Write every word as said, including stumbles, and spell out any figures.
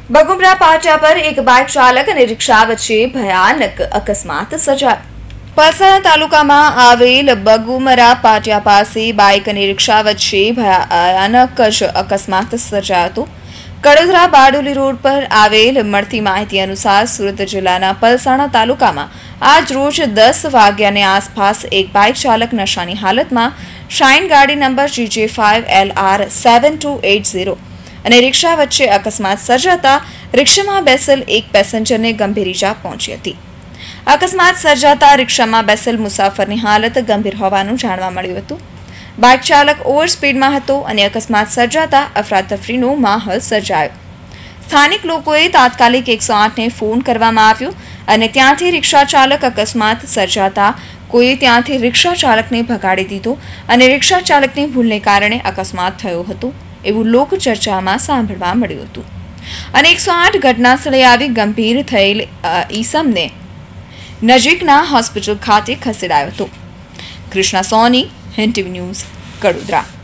બગુમરા પાટિયા પર એક બાઇક ચાલક અને રિક્ષા વચ્ચે ભયાનક અકસ્માત સર્જાયો। પલસાણા તાલુકામાં આવેલ બગુમરા પાટિયા પાસે બાઇક અને રિક્ષા વચ્ચે ભયાનક જ અકસ્માત સર્જાયો હતો। કડોદરા બારડોલી રોડ પર આવેલ મળતી માહિતી અનુસાર સુરત જિલ્લાના પલસાણા તાલુકામાં આજ રોજ દસ વાગ્યાની આસપાસ એક બાઇક ચાલક નશાની હાલતમાં શાઇન ગાડી number G J five L R seven two eight zero અને રિક્ષા વચ્ચે અકસ્માત સર્જાતા રિક્ષામાં બેસેલ એક પેસેન્જરને ગંભીર ઈજા પહોંચી હતી। અકસ્માત સર્જાતા રિક્ષામાં બેસેલ મુસાફરની હાલત ગંભીર હોવાનું જાણવા મળ્યું હતું। બાઇક ચાલક ઓવર સ્પીડમાં હતો અને અકસ્માત સર્જાતા અફરાતફરીનો માહોલ સર્જાયો। સ્થાનિક લોકોએ તાત્કાલિક એકસો આઠને ફોન કરવામાં આવ્યો અને ત્યાંથી રિક્ષા ચાલક અકસ્માત સર્જાતા કોઈએ ત્યાંથી રિક્ષા ચાલકને ભગાડી દીધો અને રિક્ષા ચાલકની ભૂલને કારણે અકસ્માત થયો હતો એવું લોકચર્ચામાં સાંભળવા મળ્યું હતું અને એકસો આઠ ઘટના સ્થળે આવી ગંભીર થયેલ ઈસમને નજીકના હોસ્પિટલ ખાતે ખસેડાયો હતો। Krishna Soni, Hind TV news, Kadodara.